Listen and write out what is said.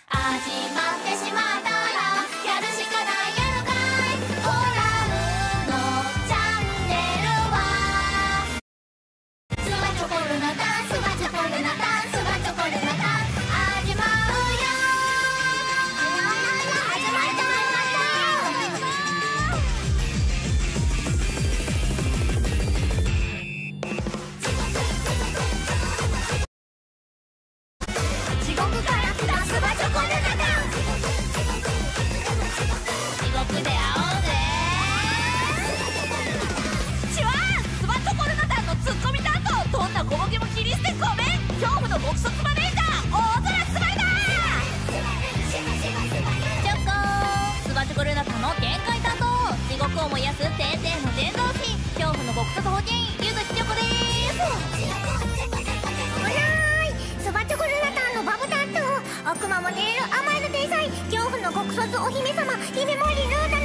ってしまったらやるしかないやろかい。オラムのチャンネルはスバチョコルナダンスバチョコルナダンスバチョコルナダンス始まるよ。始まった。地獄から来たスバチョコルナダンス。地獄で会おうぜ。チワースバチョコルナダンのツッコミ担当、どんな小ボケも切り捨てごめん。恐怖の極速マネージャー大空スバイだ。チョコースバチョコルナダンの限界担当、地獄を燃やす天然の伝道師、恐怖の極速保健員ゆずきチョコでーす。おらーい、スバチョコルナダンのバブ担当、悪魔も出る甘えの天才、恐怖の極卒お姫様姫森ルーナ